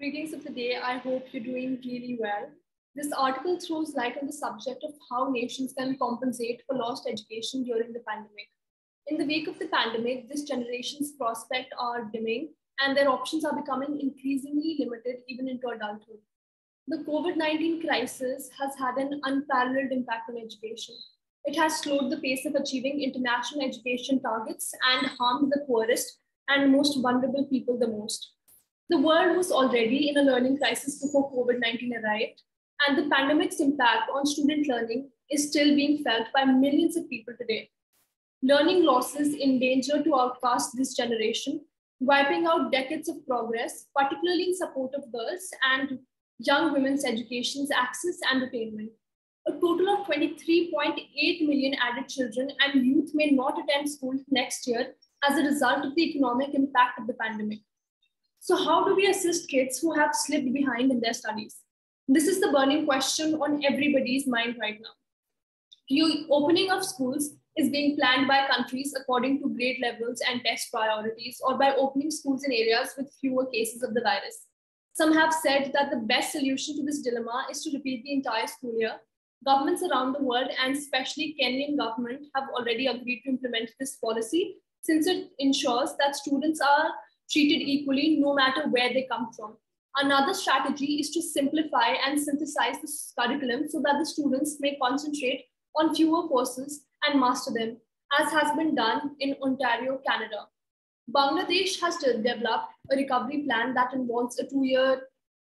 Greetings of the day. I hope you're doing really well. This article throws light on the subject of how nations can compensate for lost education during the pandemic. In the wake of the pandemic, this generation's prospects are dimming and their options are becoming increasingly limited even into adulthood. The COVID-19 crisis has had an unparalleled impact on education. It has slowed the pace of achieving international education targets and harmed the poorest and most vulnerable people the most. The world was already in a learning crisis before COVID-19 arrived, and the pandemic's impact on student learning is still being felt by millions of people today. Learning losses endanger to outcast this generation, wiping out decades of progress, particularly in support of girls and young women's education's access and attainment. A total of 23.8 million added children and youth may not attend school next year as a result of the economic impact of the pandemic. So how do we assist kids who have slipped behind in their studies? This is the burning question on everybody's mind right now. The opening of schools is being planned by countries according to grade levels and test priorities, or by opening schools in areas with fewer cases of the virus. Some have said that the best solution to this dilemma is to repeat the entire school year. Governments around the world, and especially Kenyan government, have already agreed to implement this policy, since it ensures that students are treated equally no matter where they come from. Another strategy is to simplify and synthesize the curriculum so that the students may concentrate on fewer courses and master them, as has been done in Ontario, Canada. Bangladesh has developed a recovery plan that involves a two-year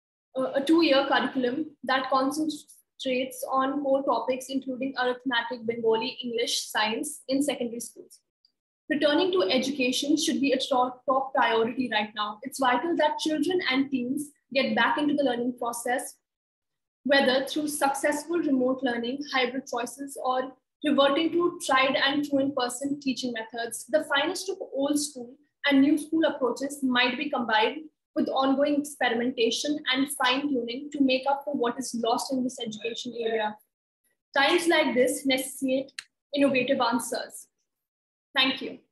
curriculum that concentrates on core topics including arithmetic, Bengali, English, science in secondary schools. Returning to education should be a top priority right now. It's vital that children and teens get back into the learning process, whether through successful remote learning, hybrid choices, or reverting to tried and true in-person teaching methods. The finest of old school and new school approaches might be combined with ongoing experimentation and fine-tuning to make up for what is lost in this education area. Times like this necessitate innovative answers. Thank you.